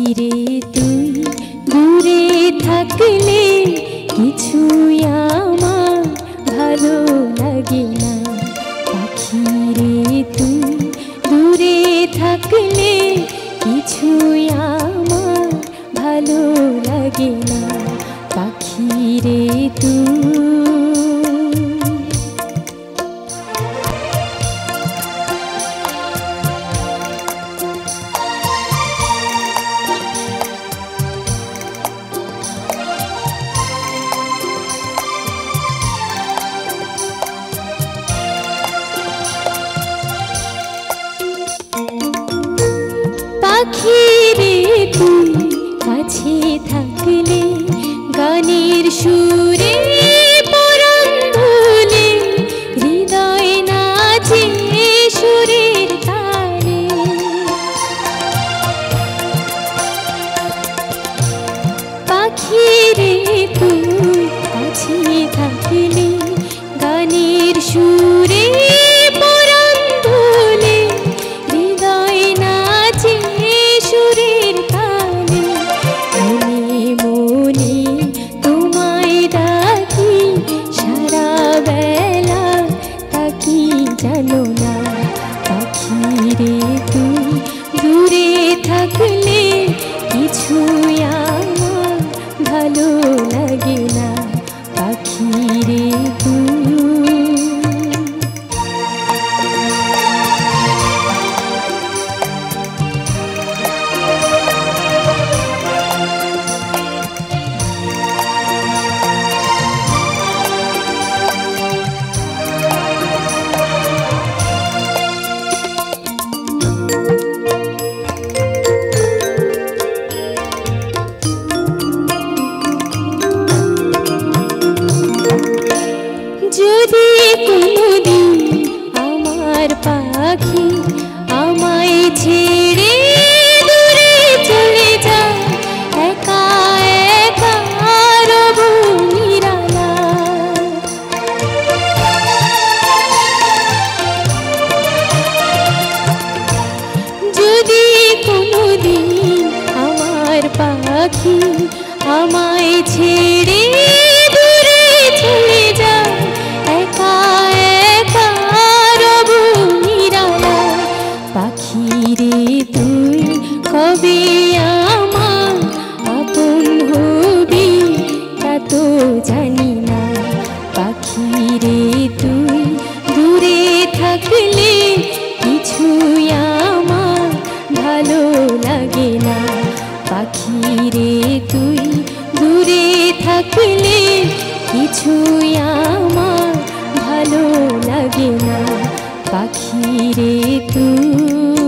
রে তুই দূরে থাকলে কিছুই আমার ভালো লাগে না। পাখি রে তুই দূরে থাকলে কিছুই আমার ভালো লাগে না। পাখি রে তুই পাখি রে তুই কাছে থাকলে গানের সুরে পরাণ ভুলে হৃদয় নাচে সুরের তালে। পাখি রে তুই কাছে থাকলে গানের সুরে পরাণ ভুলে হৃদয় নাচে সুরের তালে। মনে মনে তোমায় ডাকি সারা বেলা তাকি জানো না। পাখি রে তুই দূরে থাকলে কিছুই আমার ভালো লাগে না। পাখি রে তুই যদি কোনোদিন আমার পাখি আমায় ছেড়ে দূরে চলে যায়, একা একা রব নিরালা। যদি কোনোদিন আমার পাখি আমায় ছেড়ে দূরে চলে যায়, একা একা রব নিরালা। পাখি রে তুই কবে আমার আপন হবি তা তো জানি না। পাখি রে তুই দূরে থাকলে কিছুই আমার ভালো লাগে না। পাখি রে তুই দূরে থাকলে কিছুই আমার ভালো লাগে না। পাখি রে তুই